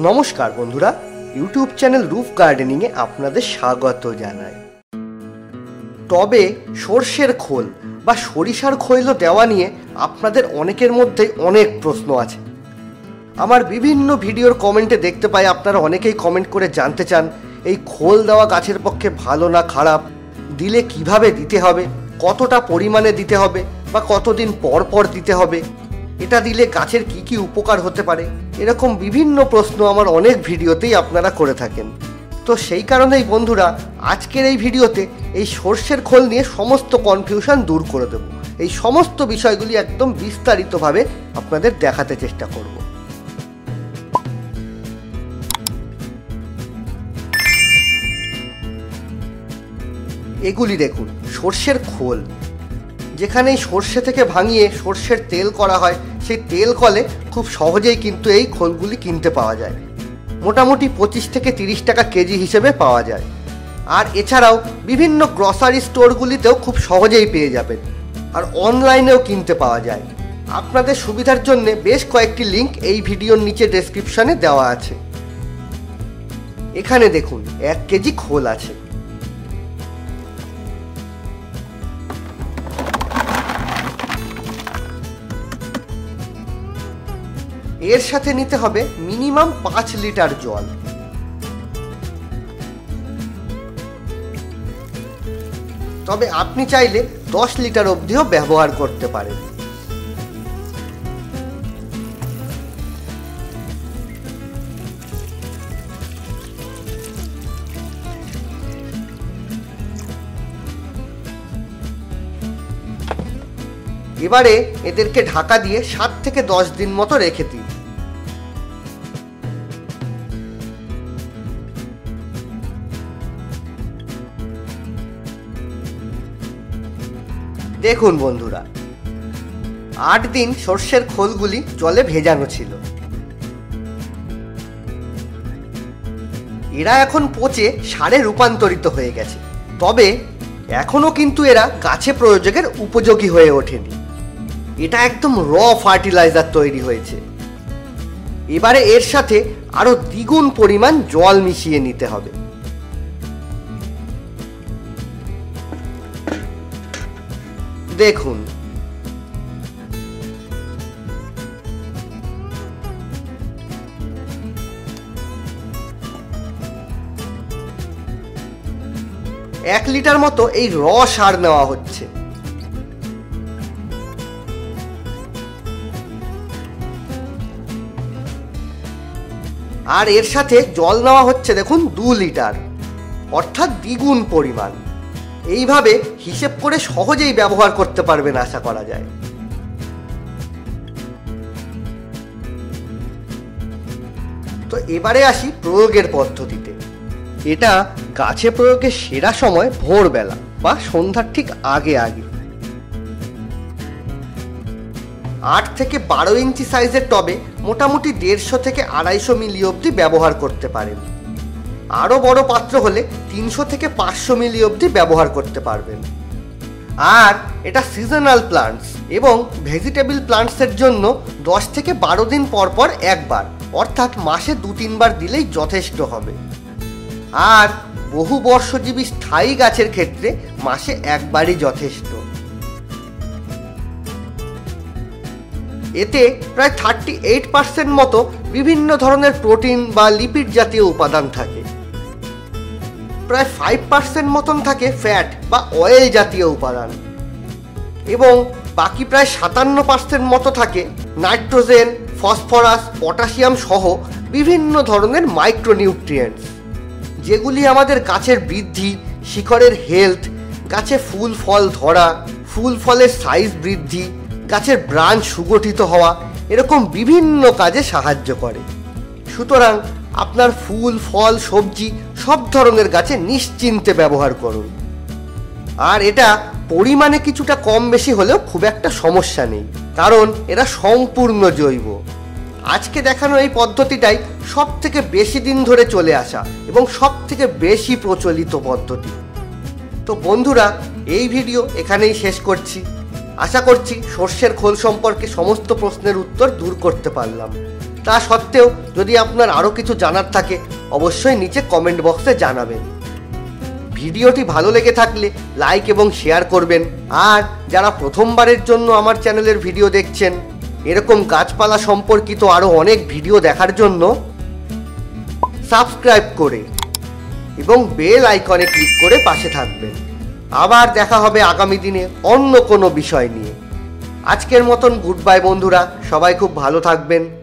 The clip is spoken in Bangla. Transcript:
নমস্কার বন্ধুরা, ইউটিউব চ্যানেল রুফ গার্ডেনিংয়ে আপনাদের স্বাগত জানাই। টবে সর্ষের খোল বা সরিষার খৈল দেওয়া নিয়ে আপনাদের অনেকের মধ্যেই অনেক প্রশ্ন আছে। আমার বিভিন্ন ভিডিওর কমেন্টে দেখতে পাই আপনারা অনেকেই কমেন্ট করে জানতে চান এই খোল দেওয়া গাছের পক্ষে ভালো না খারাপ, দিলে কিভাবে দিতে হবে, কতটা পরিমাণে দিতে হবে বা কতদিন পর পর দিতে হবে, এটা দিলে গাছের কি কি উপকার হতে পারে, এরকম বিভিন্ন প্রশ্ন আমার অনেক ভিডিওতেই আপনারা করে থাকেন। তো সেই কারণেই বন্ধুরা আজকের এই ভিডিওতে এই সর্ষের খোল নিয়ে সমস্ত কনফিউশন দূর করে দেব। এই সমস্ত বিষয়গুলি একদম বিস্তারিতভাবে আপনাদের দেখাতে চেষ্টা করব। এগুলি দেখুন সর্ষের খোল, যেখানে এই সর্ষে থেকে ভাঙিয়ে সর্ষের তেল করা হয়, সেই তেল কলে খুব সহজেই কিন্তু এই খোলগুলি কিনতে পাওয়া যায়। মোটামুটি 25 থেকে 30 টাকা কেজি হিসেবে পাওয়া যায়। আর এছাড়াও বিভিন্ন গ্রসারি স্টোরগুলিতেও খুব সহজেই পেয়ে যাবেন, আর অনলাইনেও কিনতে পাওয়া যায়। আপনাদের সুবিধার জন্য বেশ কয়েকটি লিঙ্ক এই ভিডিওর নিচে ডেসক্রিপশনে দেওয়া আছে। এখানে দেখুন 1 কেজি খোল আছে। এর সাথে নিতে হবে মিনিমাম 5 লিটার জল। তবে আপনি চাইলে 10 লিটার অবধিও ব্যবহার করতে পারেন। এবারে এদেরকে ঢাকা দিয়ে 7 থেকে 10 দিন মতো রেখে দিন। দেখুন বন্ধুরা, 8 দিন সর্ষের খোলগুলি জলে ভেজানো ছিল। এরা এখন পচে সারে রূপান্তরিত হয়ে গেছে, তবে এখনো কিন্তু এরা গাছে প্রয়োগের উপযোগী হয়ে ওঠেনি। এটা একদম র ফার্টিলাইজার তৈরি হয়েছে। এবারে এর সাথে আরো দ্বিগুণ পরিমাণ জল মিশিয়ে নিতে হবে। দেখুন এক লিটার মতো এই র সার নেওয়া হচ্ছে। আর এর সাথে জল নেওয়া হচ্ছে দেখুন 2 লিটার, অর্থাৎ দ্বিগুণ পরিমাণ। এইভাবে হিসেব করে সহজেই ব্যবহার করতে পারবেন আশা করা যায়। তো এবারে আসি প্রয়োগের পদ্ধতিতে। এটা গাছে প্রয়োগের সেরা সময় ভোরবেলা বা সন্ধ্যার ঠিক আগে আগে। 8 থেকে 12 ইঞ্চি সাইজের টবে মোটামুটি 150 থেকে 250 মিলি অবধি ব্যবহার করতে পারেন। আরও বড় পাত্র হলে 300 থেকে 500 মিলি অবধি ব্যবহার করতে পারবেন। আর এটা সিজনাল প্লান্টস এবং ভেজিটেবল প্লান্টসের জন্য 10 থেকে 12 দিন পর পর একবার, অর্থাৎ মাসে 2-3 বার দিলেই যথেষ্ট হবে। আর বহু বর্ষজীবী স্থায়ী গাছের ক্ষেত্রে মাসে একবারই যথেষ্ট। এতে প্রায় 38% মতো বিভিন্ন ধরনের প্রোটিন বা লিপিড জাতীয় উপাদান থাকে। প্রায় 5% মতন থাকে ফ্যাট বা অয়েল জাতীয় উপাদান, এবং বাকি প্রায় 57% মতো থাকে নাইট্রোজেন, ফসফরাস, পটাশিয়াম সহ বিভিন্ন ধরনের মাইক্রোনিউট্রিয়েন্টস, যেগুলি আমাদের গাছের বৃদ্ধি, শিকড়ের হেলথ, গাছে ফুল ফল ধরা, ফুল ফলের সাইজ বৃদ্ধি, গাছের ব্রাঞ্চ সুগঠিত হওয়া, এরকম বিভিন্ন কাজে সাহায্য করে। সুতরাং আপনার ফুল ফল সবজি সব ধরনের গাছে নিশ্চিন্তে ব্যবহার করুন। আর এটা পরিমাণে কিছুটা কম বেশি হলেও খুব একটা সমস্যা নেই, কারণ এরা সম্পূর্ণ জৈব। আজকে দেখানো এই পদ্ধতিটাই সব থেকে বেশি দিন ধরে চলে আসা এবং সব থেকে বেশি প্রচলিত পদ্ধতি। তো বন্ধুরা, এই ভিডিও এখানেই শেষ করছি। আশা করছি সর্ষের খোল সম্পর্কে সমস্ত প্রশ্নের উত্তর দূর করতে পারলাম। তা সত্ত্বেও যদি আপনার আরও কিছু জানার থাকে অবশ্যই নিচে কমেন্ট বক্সে জানাবেন। ভিডিওটি ভালো লেগে থাকলে লাইক এবং শেয়ার করবেন। আর যারা প্রথমবারের জন্য আমার চ্যানেলের ভিডিও দেখছেন, এরকম গাছপালা সম্পর্কিত আরও অনেক ভিডিও দেখার জন্য সাবস্ক্রাইব করে এবং বেল আইকনে ক্লিক করে পাশে থাকবেন। আবার দেখা হবে আগামী দিনে অন্য কোনো বিষয় নিয়ে। আজকের মতন গুড বাই বন্ধুরা, সবাই খুব ভালো থাকবেন।